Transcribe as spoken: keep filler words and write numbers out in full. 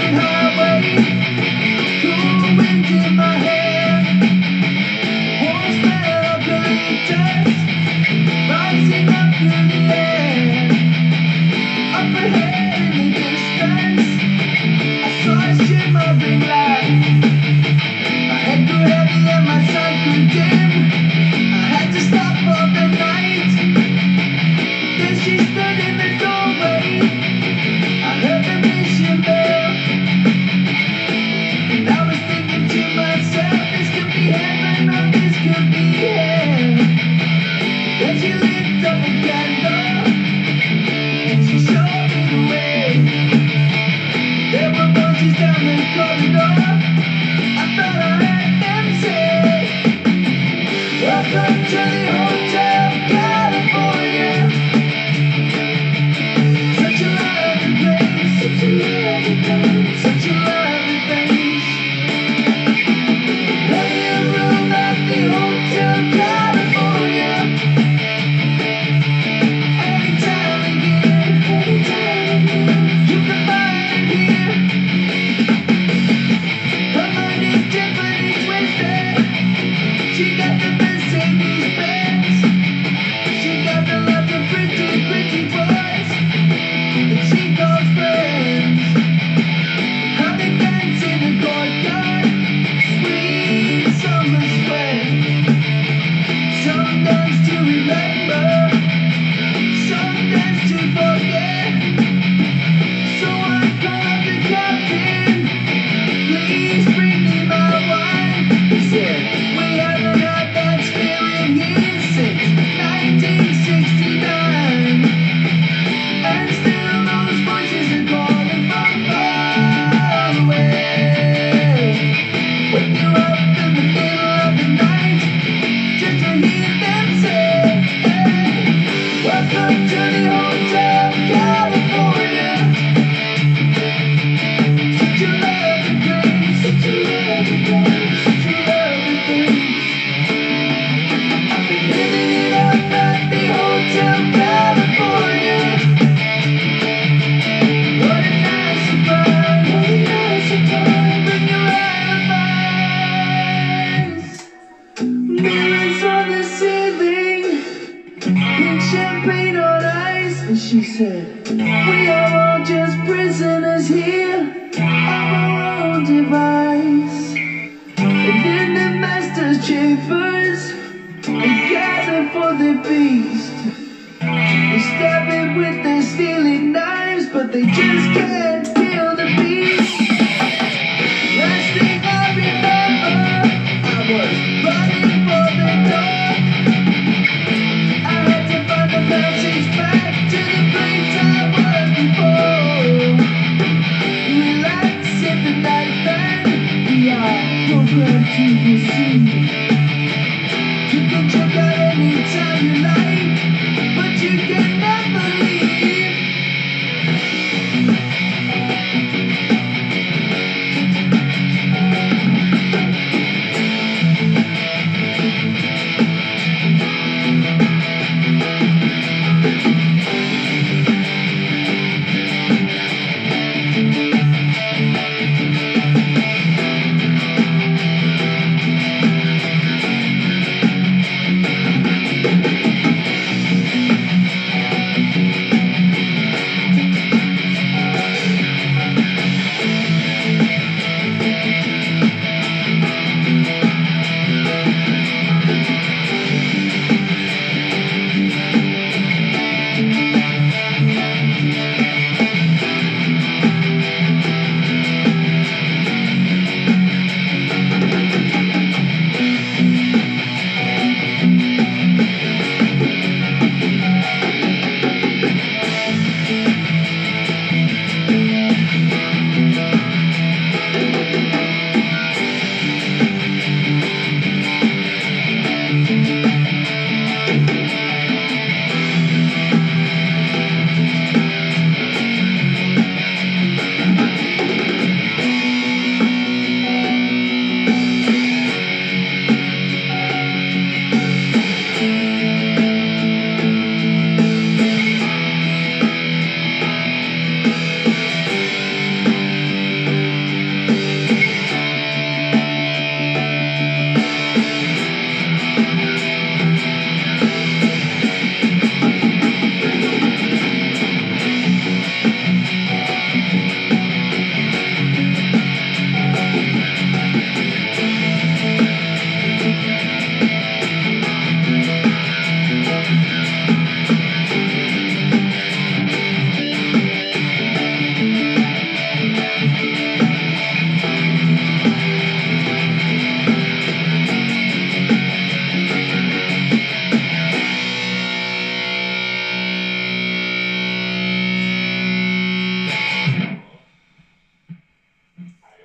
She said, we are all just prisoners here of our own device. And in the master's chambers, they gather for the beast. They stab it with their stealing knives, but they just can't kill the beast. Last thing I remember, I was running for the door. I had to find the passage back to the place I was before. Relax in the night, then we are programmed to receive.